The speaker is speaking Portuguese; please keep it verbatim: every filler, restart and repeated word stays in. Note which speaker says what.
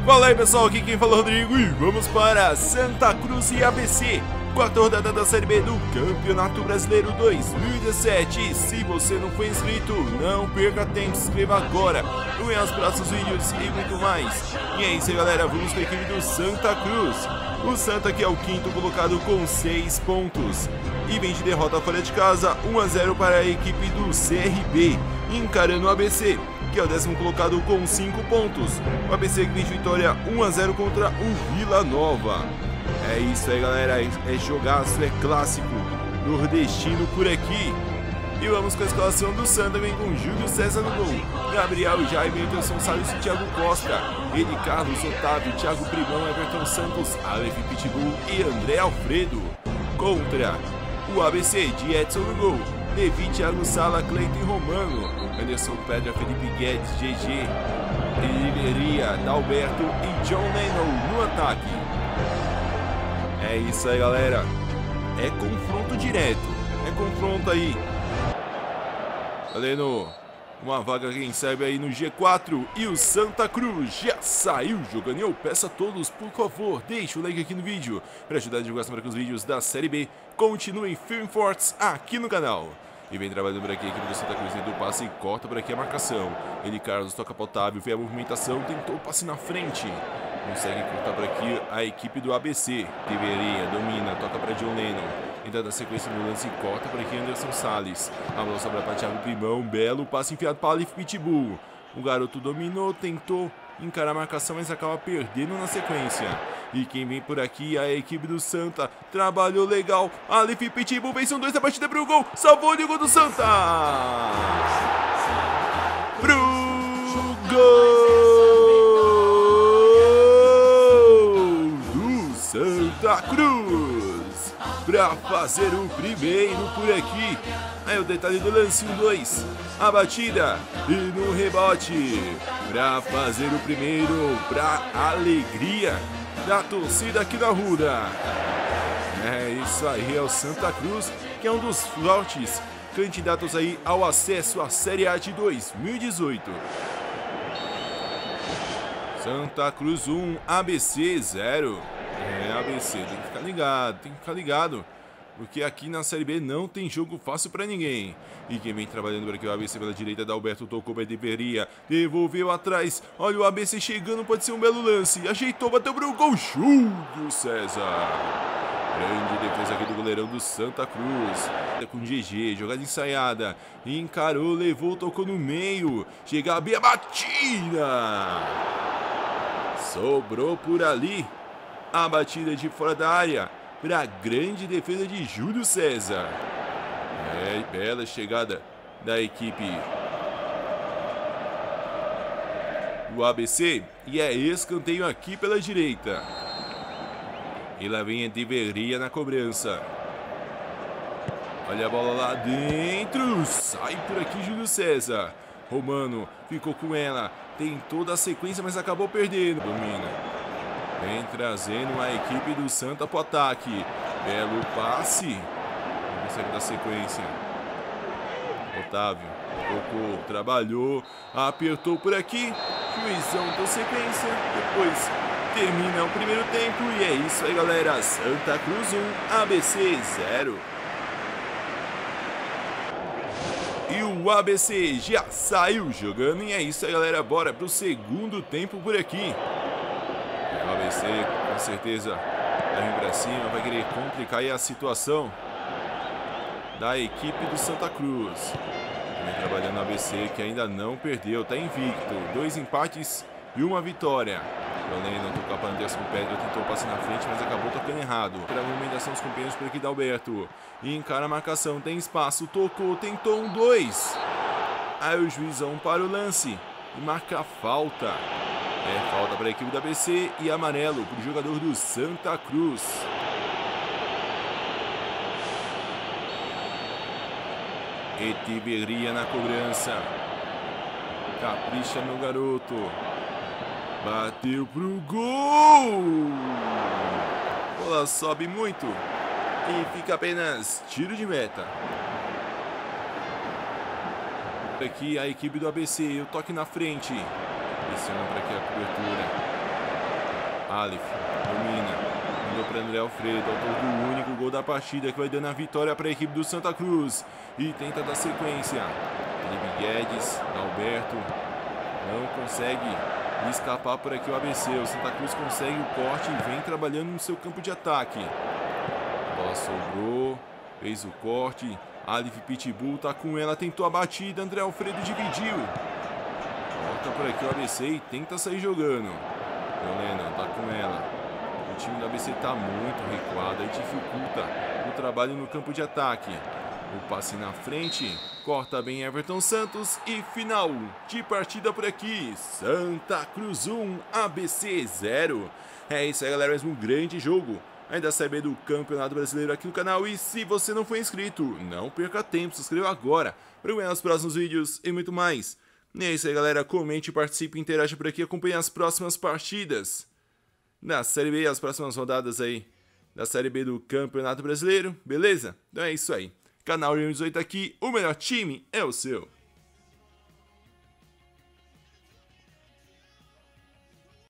Speaker 1: Fala aí pessoal, aqui quem fala é o Rodrigo e vamos para Santa Cruz e A B C, quarta rodada da Série B do Campeonato Brasileiro dois mil e dezessete. Se você não foi inscrito, não perca tempo, se inscreva agora, vê os próximos vídeos e muito mais. E é isso aí galera, vamos para a equipe do Santa Cruz. O Santa que é o quinto colocado com seis pontos e vem de derrota fora de casa, um a zero para a equipe do C R B, encarando o A B C, que é o décimo colocado com cinco pontos. O A B C que vem de vitória um a zero contra o Vila Nova. É isso aí galera, é jogaço, é clássico nordestino por aqui. E vamos com a escalação do Santa, vem com Júlio César no gol, Gabriel, Jaime, Anderson Salles e Thiago Costa, ele, Carlos, Otávio, Thiago Primão, Everton Santos, Aleph Pitbull e André Alfredo. Contra o A B C, de Edson no gol, Levi, Thiago Sala, Cleiton e Romano, Anderson Pedra, Felipe Guedes, G G, Riveria, Dalberto e John Lennon no ataque. É isso aí galera, é confronto direto, é confronto aí, valendo uma vaga quem sabe aí no G quatro. E o Santa Cruz já saiu jogando. Eu peço a todos, por favor, deixe o like aqui no vídeo para ajudar a divulgação para que os vídeos da Série B continuem firme e fortes aqui no canal. E vem trabalhando por aqui a equipe do Santa Cruz, do passe e corta por aqui a marcação. Ele, Carlos, toca para Otávio, vê a movimentação, tentou o passe na frente. Consegue cortar por aqui a equipe do A B C. Deveria, domina, toca para John Lennon. Entra na sequência no lance e corta por aqui Anderson Salles. A bola sobra para Thiago Primão, belo passe enfiado para Aleph Pitbull. O garoto dominou, tentou encarar a marcação, mas acaba perdendo na sequência. E quem vem por aqui é a equipe do Santa. Trabalhou legal. Aleph Pitbull venceu dois da partida para o gol. Salvou o gol do Santa. Pro gol do Santa Cruz. Para fazer o primeiro por aqui. Aí o detalhe do lance, um dois. A batida e no rebote. Para fazer o primeiro, para alegria da torcida aqui da Ruda. É isso aí, é o Santa Cruz, que é um dos fortes candidatos aí ao acesso à Série A de dois mil e dezoito. Santa Cruz um, A B C zero. É, A B C, tem que ficar ligado, tem que ficar ligado, porque aqui na Série B não tem jogo fácil pra ninguém. E quem vem trabalhando por aqui é o A B C pela direita, Dalberto tocou para Deveria, devolveu atrás, olha o A B C chegando, pode ser um belo lance, ajeitou, bateu pro gol, Júlio César. Grande defesa aqui do goleirão do Santa Cruz, com G G, jogada ensaiada, encarou, levou, tocou no meio, chega a Bia, batida, sobrou por ali, a batida de fora da área, para a grande defesa de Júlio César. É, bela chegada da equipe do A B C. E é escanteio aqui pela direita. E lá vem a Deveria na cobrança. Olha a bola lá dentro. Sai por aqui Júlio César. Romano ficou com ela. Tem toda a sequência, mas acabou perdendo. Domina. Vem trazendo a equipe do Santa para o ataque. Belo passe. Não consegue dar sequência. Otávio tocou, trabalhou, apertou por aqui. Juizão deu sequência. Depois termina o primeiro tempo. E é isso aí galera. Santa Cruz um, A B C zero. E o A B C já saiu jogando. E é isso aí galera. Bora pro segundo tempo por aqui. O A B C com certeza vai vir pra cima, vai querer complicar aí a situação da equipe do Santa Cruz. Vem trabalhando no A B C que ainda não perdeu, tá invicto, dois empates e uma vitória. O Lennon tocou para Anderson Pedra, tentou passar na frente, mas acabou tocando errado. Para a movimentação dos companheiros por aqui da Alberto. E encara a marcação, tem espaço, tocou, tentou um dois. Aí o juizão para o lance e marca a falta. É falta para a equipe da A B C e amarelo para o jogador do Santa Cruz. Eteveria na cobrança. Capricha meu garoto. Bateu pro gol. Bola sobe muito e fica apenas tiro de meta. Aqui a equipe do A B C, o toque na frente. Pressiona para aqui a cobertura. Aleph domina, mandou para André Alfredo, autor do único gol da partida, que vai dando a vitória para a equipe do Santa Cruz. E tenta dar sequência. Felipe Guedes, Alberto, não consegue escapar por aqui o A B C. O Santa Cruz consegue o corte e vem trabalhando no seu campo de ataque. A bola sobrou, fez o corte. Aleph Pitbull tá com ela, tentou a batida, André Alfredo dividiu. Volta por aqui o A B C e tenta sair jogando. O Lennon tá com ela. O time do A B C tá muito recuado e dificulta o trabalho no campo de ataque. O passe na frente, corta bem Everton Santos e final de partida por aqui. Santa Cruz um, A B C zero. É isso aí, galera, mais um grande jogo ainda Série B do Campeonato Brasileiro aqui no canal. E se você não for inscrito, não perca tempo, se inscreva agora para ganhar os próximos vídeos e muito mais. E é isso aí, galera, comente, participe, interaja por aqui, acompanhe as próximas partidas da Série B, as próximas rodadas aí da Série B do Campeonato Brasileiro, beleza? Então é isso aí. Canal dezoito aqui, o melhor time é o seu.